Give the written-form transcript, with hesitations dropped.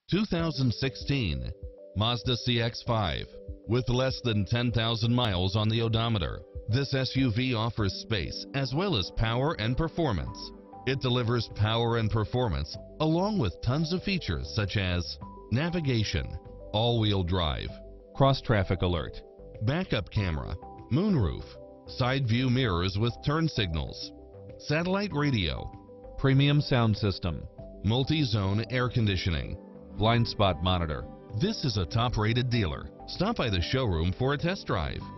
2016 Mazda CX-5. With less than 10,000 miles on the odometer, this SUV offers space as well as power and performance. It delivers power and performance along with tons of features such as navigation, all-wheel drive, cross-traffic alert, backup camera, moonroof, side view mirrors with turn signals, satellite radio, premium sound system, multi-zone air conditioning, blind spot monitor. This is a top-rated dealer. Stop by the showroom for a test drive.